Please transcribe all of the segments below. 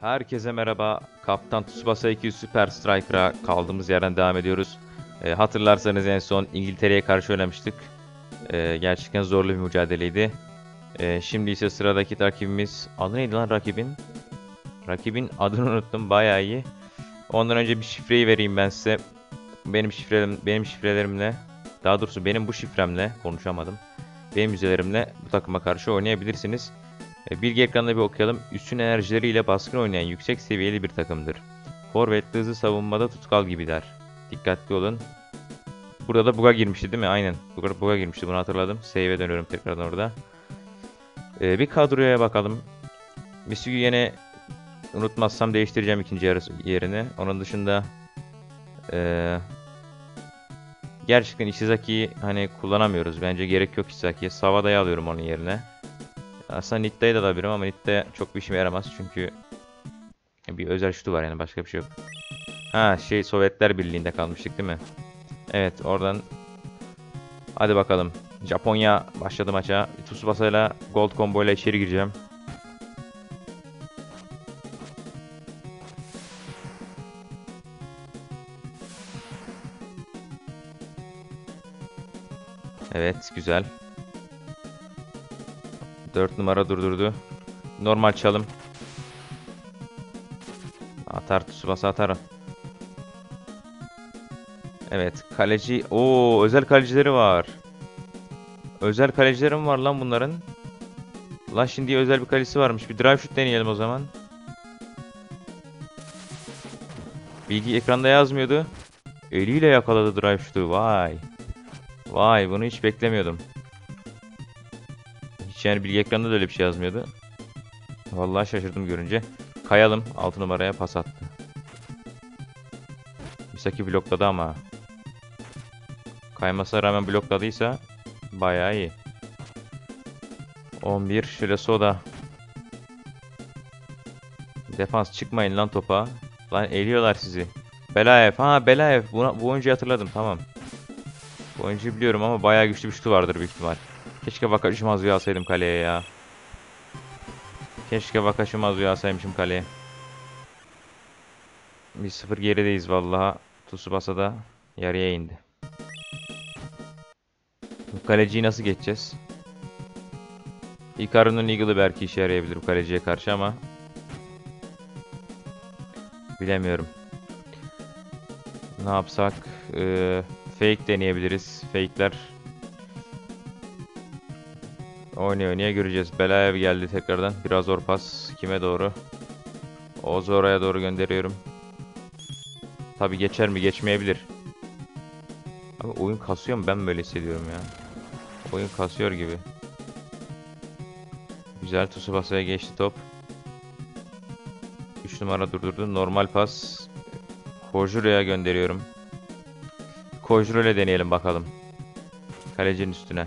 Herkese merhaba. Kaptan Tsubasa 2 Super Striker'a kaldığımız yerden devam ediyoruz. Hatırlarsanız en son İngiltere'ye karşı oynamıştık. Gerçekten zorlu bir mücadeleydi. Şimdi ise sıradaki rakibimiz... Adı neydi lan rakibin? Rakibin adını unuttum. Bayağı iyi. Ondan önce bir şifreyi vereyim ben size. Benim şifrelerimle, daha doğrusu benim bu şifremle konuşamadım. Benim yüzelerimle bu takıma karşı oynayabilirsiniz. Bilgi ekranında bir okuyalım. Üstün enerjileriyle baskın oynayan yüksek seviyeli bir takımdır. Forvetli hızlı savunmada tutkal gibiler. Dikkatli olun. Burada da bug'a girmişti değil mi? Aynen. Bug'a girmişti, bunu hatırladım. Save'e dönüyorum tekrardan orada. Bir kadroya bakalım. Misugi yine unutmazsam değiştireceğim ikinci yarısı yerine. Onun dışında gerçekten Ishizaki'yi hani kullanamıyoruz. Bence gerek yok Ishizaki'ye. Savada'yı alıyorum onun yerine. Aslında Nitta'yı da alabilirim ama Nitta çok bir işime yaramaz çünkü bir özel şutu var, yani başka bir şey yok. Ha Sovyetler Birliği'nde kalmıştık değil mi? Evet, oradan hadi bakalım. Japonya başladı maça. Tsubasa'yla Gold Combo ile içeri gireceğim. Evet, güzel. 4 numara durdurdu. Normal çalım. Atar Tsubasa, atar. Evet, kaleci. Oo, özel kalecileri var. Özel kalecilerim var lan bunların. Lan şimdi özel bir kalecisi varmış. Bir drive shoot deneyelim o zaman. Bilgi ekranda yazmıyordu. Eliyle yakaladı drive shoot'u. Vay. Vay, bunu hiç beklemiyordum. Hiç, yani bilgi ekranda da öyle bir şey yazmıyordu. Vallahi şaşırdım görünce. Kayalım. 6 numaraya pas attı. Misaki blokladı ama. Kaymasına rağmen blokladıysa bayağı iyi. 11 şöyle soda. Defans çıkmayın lan topa. Lan eliyorlar sizi. Belaev. Ha, Belaev. Bu oyuncuyu hatırladım, tamam. Bu oyuncuyu biliyorum ama bayağı güçlü bir şutu vardır büyük ihtimal. Keşke Wakashimazu'yu alsaydım kaleye ya. Keşke Wakashimazu'yu alsaymışım kaleye. 1-0 gerideyiz vallahi. Tsubasa da yarıya indi. Bu kaleciyi nasıl geçeceğiz? Hikaru'nun Eagle'ı belki işe yarayabilir bu kaleciye karşı ama bilemiyorum. Ne yapsak? Fake deneyebiliriz. Fake'ler oynaya göreceğiz. Belaev geldi tekrardan. Biraz zor pas. Kime doğru? Ozora'ya doğru gönderiyorum. Tabi geçer mi? Geçmeyebilir. Ama oyun kasıyor mu? Ben böyle hissediyorum ya. Oyun kasıyor gibi. Güzel, Tsubasa'ya geçti top. 3 numara durdurdu. Normal pas. Kojuro'ya gönderiyorum. Kojuro ile deneyelim bakalım. Kalecinin üstüne.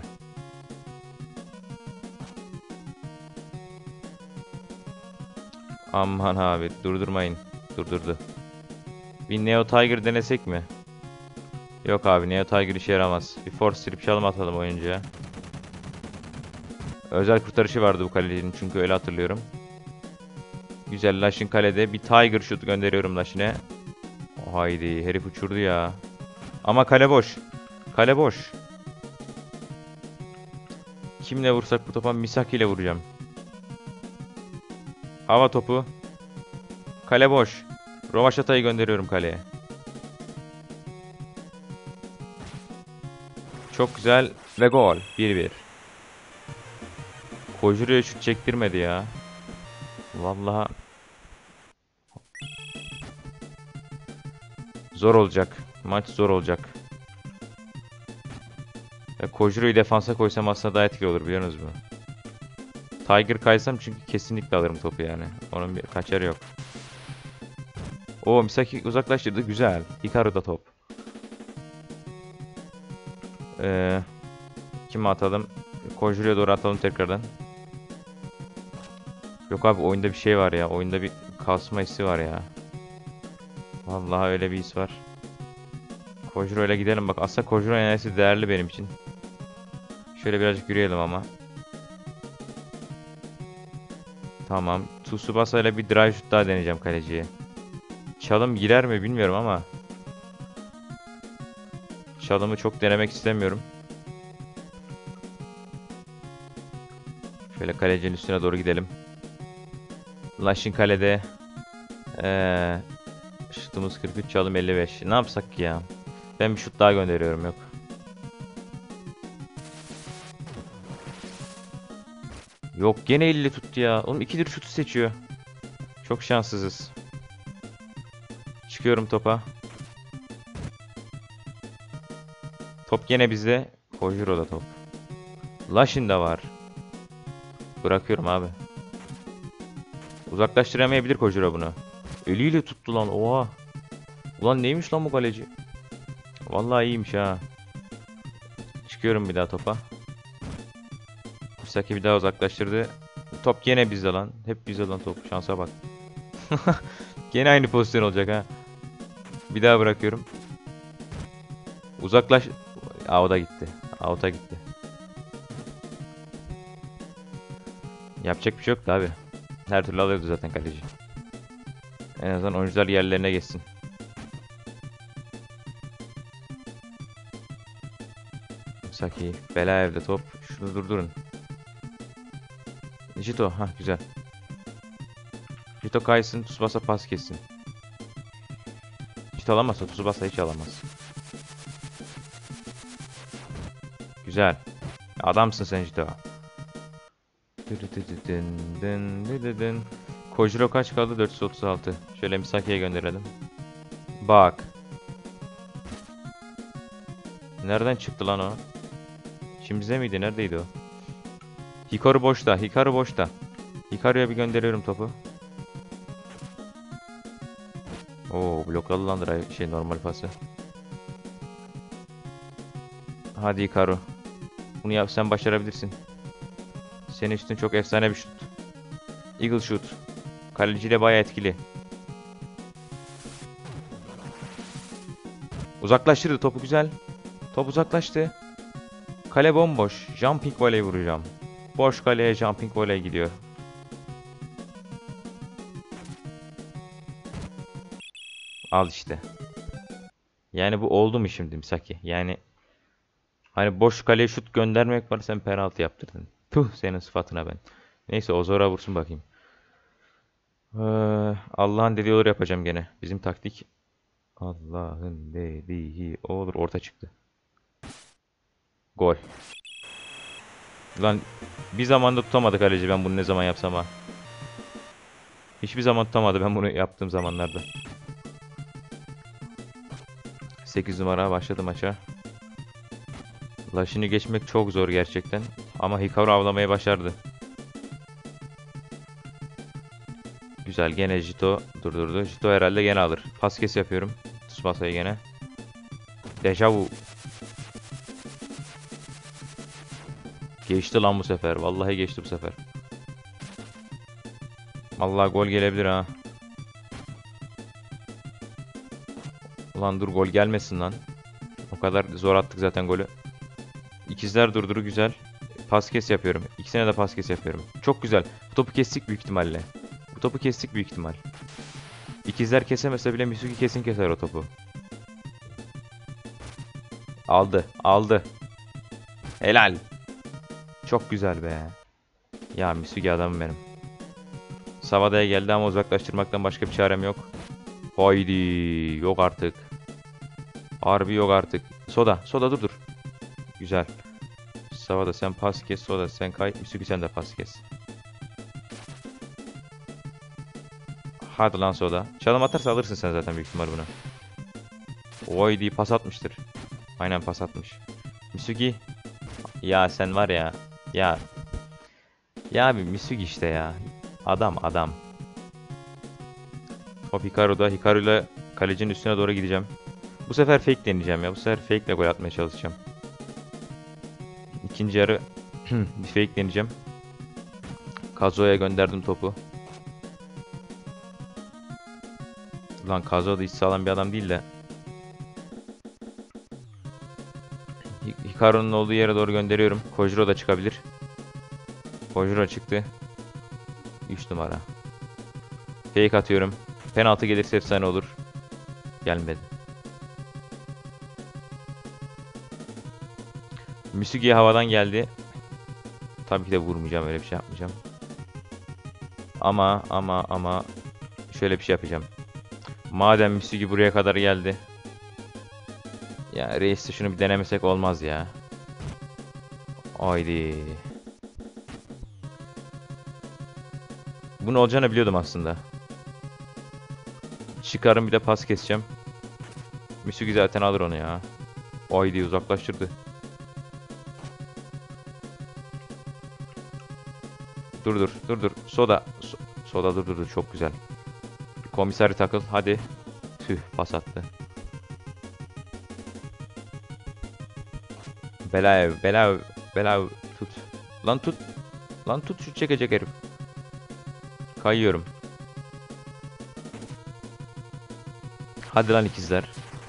Aman abi, durdurmayın. Durdurdu. Bir Neo Tiger denesek mi? Yok abi, Neo Tiger işe yaramaz. Bir force strip çalım atalım oyuncuya. Özel kurtarışı vardı bu kalecinin çünkü öyle hatırlıyorum. Güzel, Lashin kalede. Bir Tiger shoot gönderiyorum Lashin'e. Haydi, herif uçurdu ya. Ama kale boş. Kale boş. Kimle vursak bu topa? Misaki ile vuracağım. Hava topu. Kale boş. Rovaşata'yı gönderiyorum kaleye. Çok güzel ve gol. 1-1. Kojuru'ya şut çektirmedi ya. Vallahi zor olacak. Maç zor olacak. Kojuru'yu defansa koysam aslında daha etkili olur, biliyor musunuz? Tiger kaysam çünkü kesinlikle alırım topu yani. Onun bir kaçarı yok. Oo, Misaki uzaklaştırdı. Güzel. Hikaru'da top. Kime atalım? Kojuru'ya doğru atalım tekrardan. Yok abi, oyunda bir şey var ya. Oyunda bir kasma hissi var ya. Vallahi öyle bir his var. Kojuro'yla gidelim bak. Aslında Kojuro enerjisi değerli benim için. Şöyle birazcık yürüyelim ama. Tamam. Tsubasa ile bir drive shoot daha deneyeceğim kaleciye. Çalım girer mi bilmiyorum ama çalımı çok denemek istemiyorum. Şöyle kalecinin üstüne doğru gidelim. Lashin kalede. Şutumuz 43, çalım 55. Ne yapsak ki ya? Ben bir şut daha gönderiyorum, yok. Yok, gene 50 tuttu ya. Oğlum ikidir şutu seçiyor. Çok şanssızız. Çıkıyorum topa. Top gene bizde. Kojuro'da top. Lashin de var. Bırakıyorum abi. Uzaklaştıramayabilir Kojiro bunu. Eliyle tuttu lan. Oha. Ulan neymiş lan bu kaleci? Vallahi iyiymiş ha. Çıkıyorum bir daha topa. Misaki bir daha uzaklaştırdı. Top gene bizde lan. Hep bizde lan top. Şansa bak. Gene aynı pozisyon olacak ha. Bir daha bırakıyorum. Uzaklaş. Out'a gitti. Out'a gitti. Yapacak bir şey yoktu abi. Her türlü alıyordu zaten kaleci. En azından oyuncular yerlerine geçsin. Misaki. Bela evde top. Şunu durdurun. Jito. Ha güzel. Jito kaysın. Tsubasa pas kessin. Jito alamazsa Tsubasa hiç alamaz. Güzel. Adamsın sen Jito. Kojiro kaç kaldı? 436. Şöyle Misaki'ye gönderelim. Bak. Nereden çıktı lan o? Şimdi bize miydi? Neredeydi o? Hikaru boşta. Hikaru boşta. Hikaru'ya bir gönderiyorum topu. Oo, blokladı lan normal pası. Hadi Hikaru. Bunu yap, sen başarabilirsin. Senin üstün çok efsane bir şut. Eagle shoot. Kaleciyle bayağı etkili. Uzaklaştırdı topu, güzel. Top uzaklaştı. Kale bomboş. Jumping volley vuracağım. Boş kaleye jumping volley gidiyor. Al işte. Yani bu oldu mu şimdi Misaki? Yani hani boş kaleye şut göndermek var, sen penaltı yaptırdın. Tuh senin sıfatına ben. Neyse Ozora vursun bakayım. Allah'ın dediği olur yapacağım gene. Bizim taktik. Allah'ın dediği olur. Orta çıktı. Gol. Ulan bir zamanda tutamadı kaleci, ben bunu ne zaman yapsam ha. Hiçbir zaman tutamadı ben bunu yaptığım zamanlarda. 8 numara başladı maça. Lashin'i geçmek çok zor gerçekten. Ama Hikaru avlamayı başardı. Güzel, gene Jito durdurdu. Jito herhalde gene alır. Pas kes yapıyorum. Tsubasa'yı gene. Dejavu. Geçti lan bu sefer. Vallahi geçti bu sefer. Vallahi gol gelebilir ha. Ulan dur, gol gelmesin lan. O kadar zor attık zaten golü. İkizler durduru güzel. Pas kes yapıyorum. İkisine de pas kes yapıyorum. Çok güzel. Bu topu kestik büyük ihtimalle. Bu topu kestik büyük ihtimal. İkizler kesemese bile Misugi kesin keser o topu. Aldı. Aldı. Helal. Çok güzel be. Ya Misugi adamım benim. Savada'ya geldi ama uzaklaştırmaktan başka bir çarem yok. Haydi. Yok artık. Harbi yok artık. Soda. Soda dur dur. Güzel. Savada sen pas kes. Soda sen kay. Misugi sen de pas kes. Hadi lan Soda. Çalım atarsa alırsın sen zaten büyük ihtimal bunu. Haydi pas atmıştır. Aynen pas atmış. Misugi. Ya sen var ya. Ya. Ya abi Misugi işte ya. Adam adam. Top Hikaru'da. Hikaru'yla kalecinin üstüne doğru gideceğim. Bu sefer fake deneyeceğim ya. Bu sefer fake ile gol atmaya çalışacağım. İkinci yarı bir fake deneyeceğim. Kazuo'ya gönderdim topu. Lan Kazuo da hiç sağlam bir adam değil de. Hikaru'nun olduğu yere doğru gönderiyorum. Kojiro da çıkabilir. Kojiro çıktı. 3 numara. Fake atıyorum. Penaltı gelirse efsane olur. Gelmedi. Misugi havadan geldi. Tabii ki de vurmayacağım, öyle bir şey yapmayacağım. Ama şöyle bir şey yapacağım. Madem Misugi buraya kadar geldi. Ya reis de şunu bir denemesek olmaz ya. Haydi. Bunun olacağını biliyordum aslında. Çıkarım, bir de pas keseceğim. Misugi zaten alır onu ya. Haydi, uzaklaştırdı. Dur. Soda dur. Çok güzel. Komiseri takıl. Hadi. Tüh, pas attı. Belaev. Tut. Lan tut. Lan tut, şut çekecek herif. Kayıyorum. Hadi lan ikizler.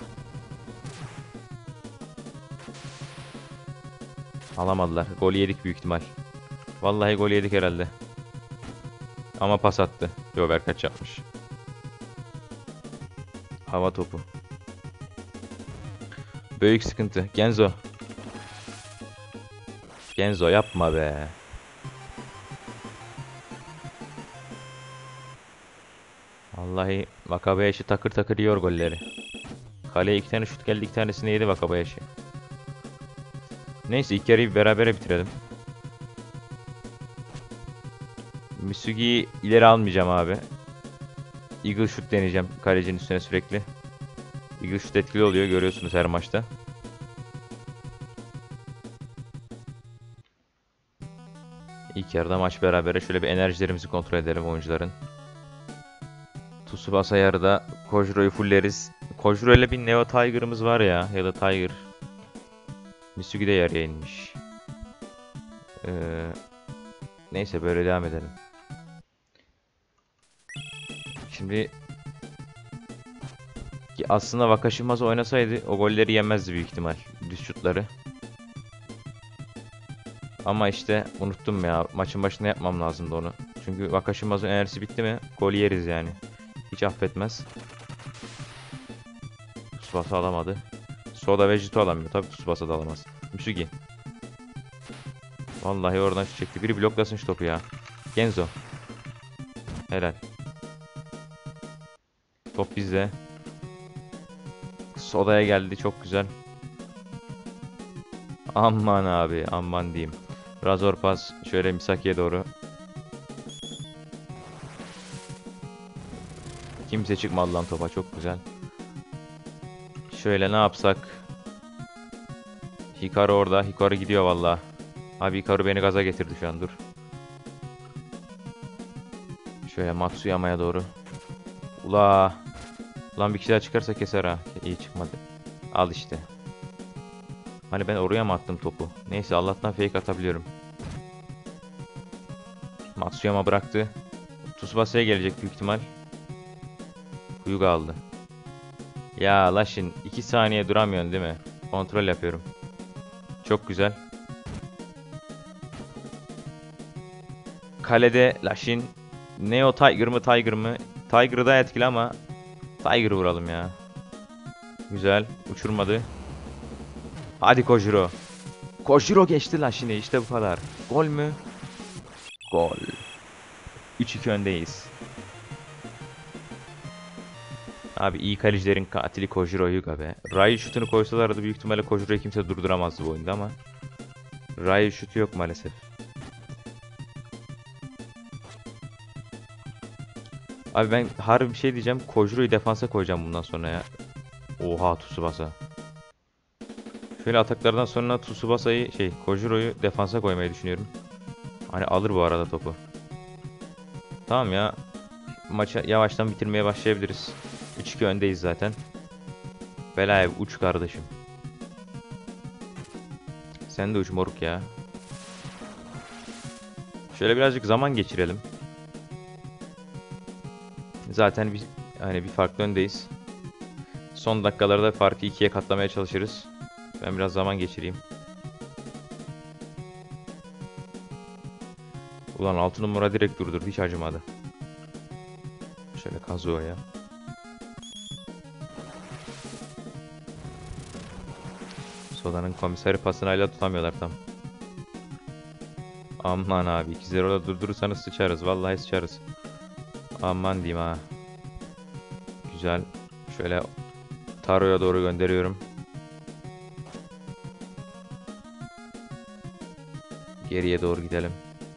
Alamadılar. Gol yedik büyük ihtimal. Vallahi gol yedik herhalde. Ama pas attı. Yo, Berkaç yapmış. Hava topu. Büyük sıkıntı. Genzo yapma be. Vallahi Wakabayashi takır takır yiyor golleri. Kaleye 2 tane şut geldi, 2 tanesini yedi Wakabayashi. Neyse, ilk yarıyı berabere bitirelim. Misugi'yi ileri almayacağım abi. Eagle Shoot deneyeceğim kalecinin üstüne sürekli. Eagle Shoot etkili oluyor, görüyorsunuz her maçta. İlk yarıda maç berabere. Şöyle bir enerjilerimizi kontrol edelim oyuncuların. Tsubasa yarıda Kojuro'yu fulleriz. Kojuro ile bir Neo Tiger'ımız var ya da Tiger. Misugi de yarıya inmiş. Neyse, böyle devam edelim. Şimdi aslında Wakashimazu oynasaydı o golleri yemezdi büyük ihtimal. Düz şutları. Ama işte unuttum ya. Maçın başında yapmam lazımdı onu. Çünkü Wakashimazu'nun enerjisi bitti mi gol yeriz yani. Hiç affetmez. Tsubasa alamadı. Soda ve Jito alamıyor. Tabii Tsubasa da alamaz. Misugi. Vallahi oradan şu çekti. Biri bloklasın şu topu ya. Genzo. Helal. Top bizde. Soda'ya geldi. Çok güzel. Aman abi. Aman diyeyim. Razor pas. Şöyle Misaki'ye doğru. Kimse çıkmadı lan topa. Çok güzel. Şöyle ne yapsak? Hikaru orada. Hikaru gidiyor vallahi. Abi Hikaru beni gaza getirdi şu an. Dur. Şöyle Matsuyama'ya doğru. Ula. Ulan bir kişi daha çıkarsa keser ha. İyi çıkmadı. Al işte. Hani ben oraya mı attım topu? Neyse, Allah'tan fake atabiliyorum. Matsuyama bıraktı. Tsubasa'ya gelecek büyük ihtimal. Hyuga aldı. Ya Lashin 2 saniye duramıyorsun değil mi? Kontrol yapıyorum. Çok güzel. Kalede Lashin. Neo Tiger mı? Tiger'ı da etkili ama Tiger'ı vuralım ya. Güzel. Uçurmadı. Hadi Kojiro. Kojiro geçti Lashin'i. İşte bu kadar. Gol mü? Gol. 3-2 öndeyiz. Abi iyi kalecilerin katili Kojiro Hyuga be. Rai şutunu koysalardı büyük ihtimalle Kojiro'yu kimse durduramazdı bu oyunda ama Rai şutu yok maalesef. Abi ben harbi bir şey diyeceğim. Kojiro'yu defansa koyacağım bundan sonra ya. Oha, Tsubasa. Şöyle ataklardan sonra Tsubasa'yı Kojiro'yu defansa koymayı düşünüyorum. Hani alır bu arada topu. Tamam ya. Maçı yavaştan bitirmeye başlayabiliriz. 3-2 öndeyiz zaten. Belaev uç kardeşim. Sen de uç moruk ya. Şöyle birazcık zaman geçirelim. Zaten bir farklı öndeyiz. Son dakikalarda farkı 2'ye katlamaya çalışırız. Ben biraz zaman geçireyim. Ulan 6 numara direkt durdurdu, hiç acımadı. Şöyle Kazuo'ya. Soda'nın komiseri pasını hala tutamıyorlar tam. Aman abi 2-0'da durdurursanız sıçarız. Vallahi sıçarız. Aman diyeyim ha. Güzel. Şöyle Taro'ya doğru gönderiyorum. Geriye doğru gidelim.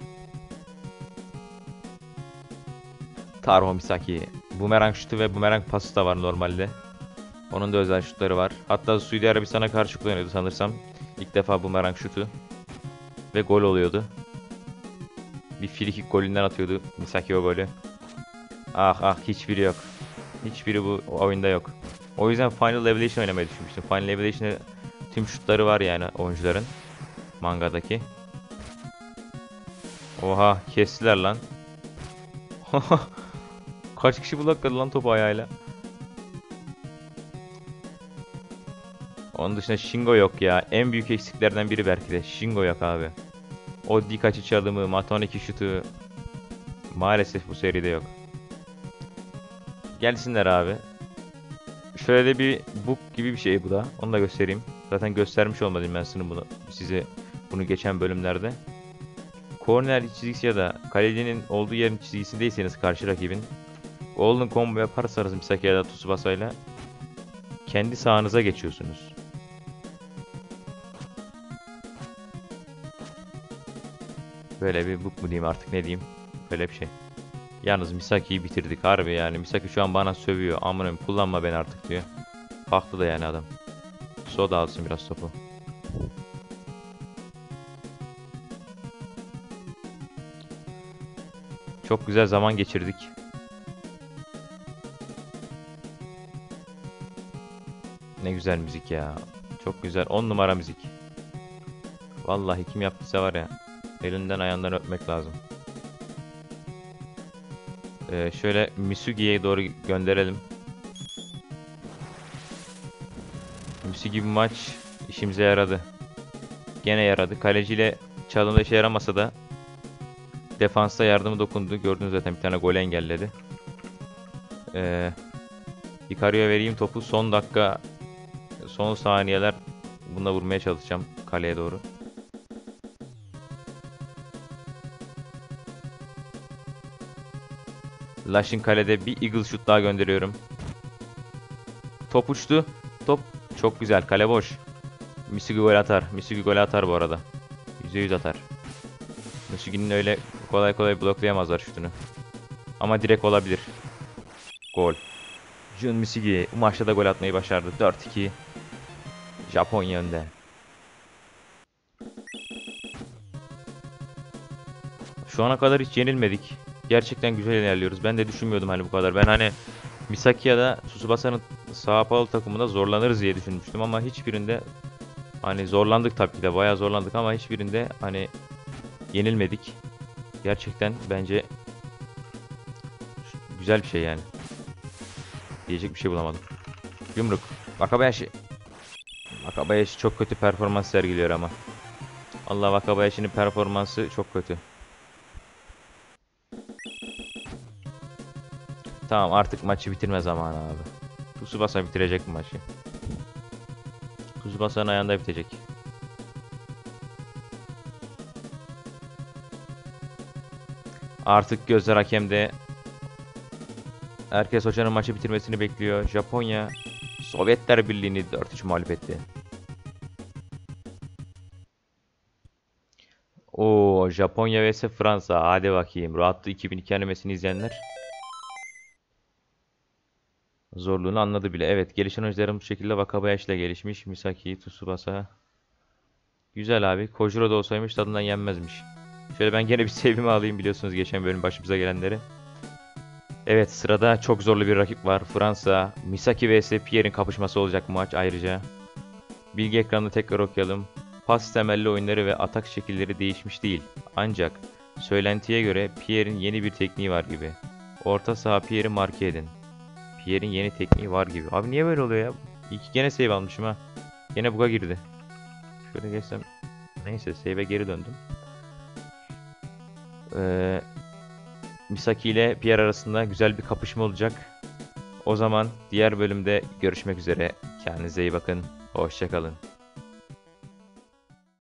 Taro Misaki. Bumerang şutu ve bumerang pası da var normalde. Onun da özel şutları var. Hatta Suudi Arabistan'a karşı kullanıyordu sanırsam. İlk defa bumerang şutu. Ve gol oluyordu. Bir frikik golünden atıyordu Misaki o golü. Ah ah hiçbiri yok. Hiçbiri bu oyunda yok. O yüzden Final Evolution oynamayı düşünmüştüm. Final Evolution'da tüm şutları var yani oyuncuların. Mangadaki. Oha kestiler lan. Kaç kişi blokladı lan topu ayağıyla. Onun dışında Shingo yok ya. En büyük eksiklerden biri belki de. Shingo yok abi. O Dikachi çalımı, Matoneki şutu maalesef bu seride yok. Gelsinler abi. Şöyle de bir book gibi bir şey bu da. Onu da göstereyim. Zaten göstermiş olmadım ben bunu size bunu geçen bölümlerde. Korner çizgisi ya da kalecinin olduğu yerin çizgisindeyseniz karşı rakibin golden combo yaparsanız Misaki ya da Tsubasa'yla kendi sahanıza geçiyorsunuz. Böyle bir book mu diyeyim artık ne diyeyim. Böyle bir şey. Yalnız Misaki'yi bitirdik harbi yani. Misaki şu an bana sövüyor. Amınım kullanma beni artık diyor. Haklı da yani adam. Soda alsın biraz topu. Çok güzel zaman geçirdik. Ne güzel müzik ya. Çok güzel. 10 numara müzik. Vallahi kim yaptıysa var ya. Elinden ayağından öpmek lazım. Şöyle Misugi'ye doğru gönderelim. Misugi bu maç işimize yaradı. Gene yaradı. Kaleciyle çalımda işe yaramasa da defansta yardımı dokundu. Gördünüz zaten bir tane gol engelledi. Icario'ya vereyim topu. Son dakika, son saniyeler bununla vurmaya çalışacağım kaleye doğru. Lashin kalede bir eagle şut daha gönderiyorum. Top uçtu. Top çok güzel. Kale boş. Misugi gol atar. Misugi gol atar bu arada. %100 atar. Misugi'nin öyle kolay kolay bloklayamazlar şutunu. Ama direkt olabilir. Gol. Jun Misugi bu maçta da gol atmayı başardı. 4-2. Japonya önde. Şu ana kadar hiç yenilmedik. Gerçekten güzel ilerliyoruz. Ben de düşünmüyordum hani bu kadar. Ben hani Misaki ya da Tsubasa'nın Sao Paulo takımında zorlanırız diye düşünmüştüm ama hiçbirinde hani zorlandık tabii ki de bayağı zorlandık ama hiçbirinde hani yenilmedik. Gerçekten bence güzel bir şey yani. Diyecek bir şey bulamadım. Yumruk. Wakabayashi. Wakabayashi çok kötü performans sergiliyor ama. Allah Wakabayashi'nin performansı çok kötü. Tamam artık maçı bitirme zamanı abi. Tsubasa bitirecek bu maçı. Tsubasa'nın ayağında bitecek. Artık gözler hakemde. Herkes hocanın maçı bitirmesini bekliyor. Japonya Sovyetler Birliği'ni 4-3 mağlup etti. Oo Japonya vs Fransa. Hadi bakayım. Rahatlı 2002 animesini izleyenler zorluğunu anladı bile. Evet gelişen oyuncularım bu şekilde Wakabayashi ile gelişmiş. Misaki, Tsubasa. Güzel abi. Kojiro da olsaymış tadından yenmezmiş. Şöyle ben gene bir save'imi alayım biliyorsunuz geçen bölüm başımıza gelenleri. Evet sırada çok zorlu bir rakip var. Fransa. Misaki vs Pierre'in kapışması olacak bu maç ayrıca. Bilgi ekranını tekrar okuyalım. Pas temelli oyunları ve atak şekilleri değişmiş değil. Ancak söylentiye göre Pierre'in yeni bir tekniği var gibi. Orta saha Pierre'i marke edin. Pierre'in yeni tekniği var gibi. Abi niye böyle oluyor ya? İyi ki gene save almışım ha. Gene bug'a girdi. Şöyle geçsem. Neyse save'e geri döndüm. Misaki ile Pierre arasında güzel bir kapışma olacak. O zaman diğer bölümde görüşmek üzere. Kendinize iyi bakın. Hoşça kalın.